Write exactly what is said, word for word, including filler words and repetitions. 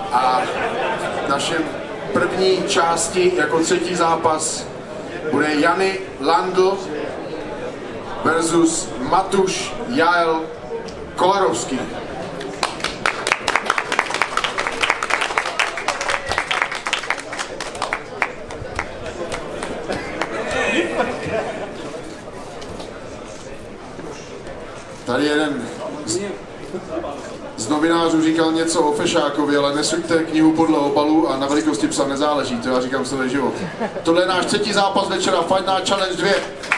A v našem první části jako třetí zápas bude Jany Landl versus Matuš Jael Kolerovský. Tady jeden z, z novinářů říkal něco o Fešákovi, ale nesuďte knihu podle obalu a na velikosti psa nezáleží, to já říkám celý život. Tohle je náš třetí zápas večera, Fight Night Challenge dva.